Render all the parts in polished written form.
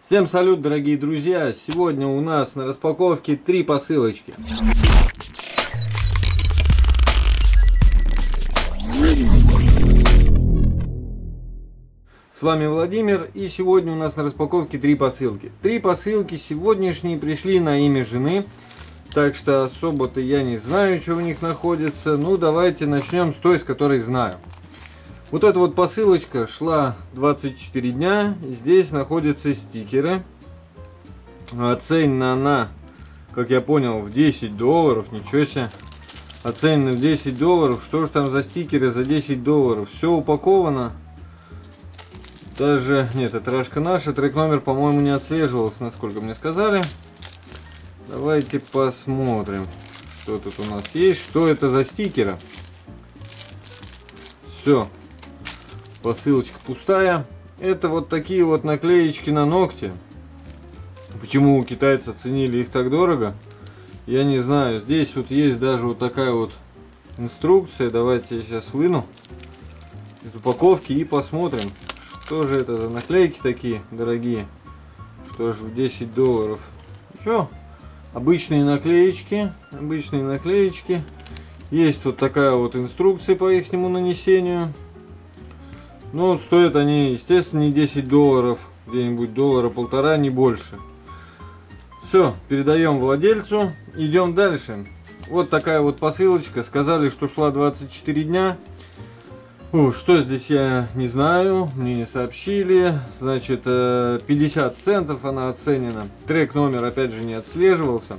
Всем салют, дорогие друзья! Сегодня у нас на распаковке 3 посылочки. С вами Владимир, и сегодня у нас на распаковке 3 посылки. 3 посылки сегодняшние пришли на имя жены, так что особо-то я не знаю, что в них находится. Ну, давайте начнем с той, с которой знаю. Вот эта вот посылочка шла 24 дня. Здесь находятся стикеры. Оценена она, как я понял, в $10. Ничего себе. Оценена в $10. Что же там за стикеры за $10? Все упаковано. Даже, нет, это рашка наша. Трек номер, по-моему, не отслеживался, насколько мне сказали. Давайте посмотрим, что тут у нас есть. Что это за стикеры? Все. Посылочка пустая. Это вот такие вот наклеечки на ногти. Почему у китайцев ценили их так дорого, я не знаю. Здесь вот есть даже вот такая вот инструкция. Давайте я сейчас выну из упаковки и посмотрим, что же это за наклейки такие дорогие. Что же в $10? Что? Обычные наклеечки. Обычные наклеечки. Есть вот такая вот инструкция по ихнему нанесению. Ну, стоят они, естественно, не $10, где-нибудь $1,5, не больше. Все, передаем владельцу, идем дальше. Вот такая вот посылочка, сказали, что шла 24 дня. Что здесь, я не знаю, мне не сообщили. Значит, 50 центов она оценена. Трек номер, опять же, не отслеживался.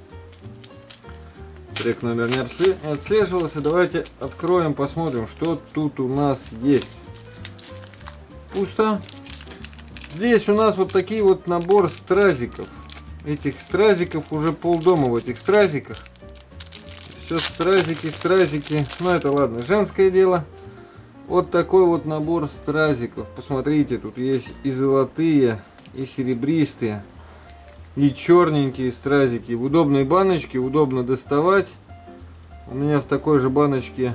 Трек номер не отслеживался. Давайте откроем, посмотрим, что тут у нас есть. Пусто. Здесь у нас вот такие вот набор стразиков. Этих стразиков уже полдома в этих стразиках. Все стразики. Ну это ладно, женское дело. Вот такой вот набор стразиков. Посмотрите, тут есть и золотые, и серебристые, и черненькие стразики. В удобной баночке, удобно доставать. У меня в такой же баночке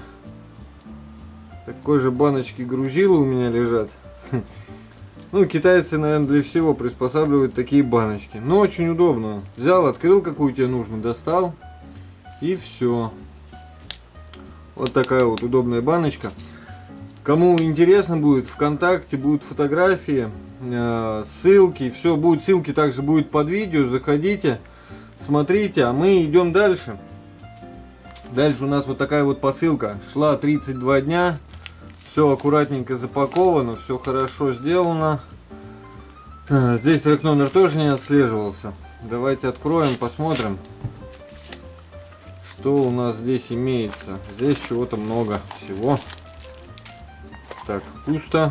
грузила у меня лежат. Ну, китайцы, наверное, для всего приспосабливают такие баночки. Но очень удобно. Взял, открыл, какую тебе нужно, достал. И все. Вот такая вот удобная баночка. Кому интересно будет, ВКонтакте будут фотографии, ссылки. Все будет, ссылки также будут под видео. Заходите, смотрите, а мы идем дальше. Дальше у нас вот такая вот посылка. Шла 32 дня. Все аккуратненько запаковано, все хорошо сделано. Здесь трек номер тоже не отслеживался. Давайте откроем, посмотрим, что у нас здесь имеется. Здесь чего-то много всего. Так, пусто.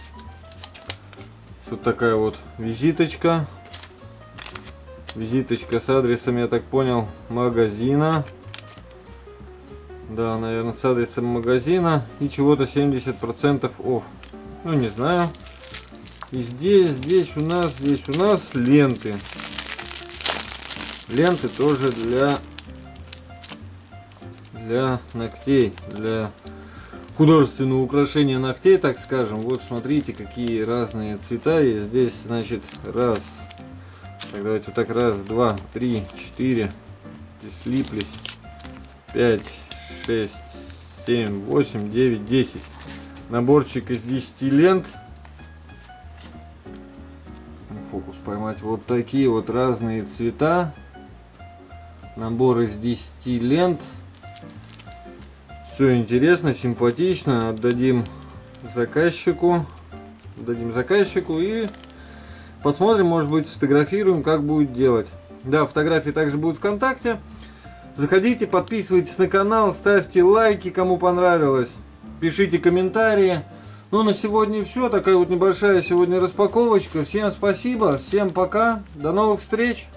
Вот такая вот визиточка. Визиточка с адресом, я так понял, магазина. Да, наверное, с адресом магазина. И чего-то 70% офф. Ну, не знаю. И здесь у нас ленты. Ленты тоже для ногтей. Для художественного украшения ногтей, так скажем. Вот смотрите, какие разные цвета есть. Здесь, значит, раз. Так, давайте вот так. Раз, два, три, четыре. Здесь слиплись. 5, 6, 7, 8, 9, 10. Наборчик из 10 лент. Фокус поймать. Вот такие вот разные цвета. Набор из 10 лент. Все интересно, симпатично. Отдадим заказчику. И посмотрим, может быть, сфотографируем, как будет делать. Да, фотографии также будут ВКонтакте. Заходите, подписывайтесь на канал, ставьте лайки, кому понравилось. Пишите комментарии. Ну, на сегодня все. Такая вот небольшая сегодня распаковочка. Всем спасибо, всем пока. До новых встреч.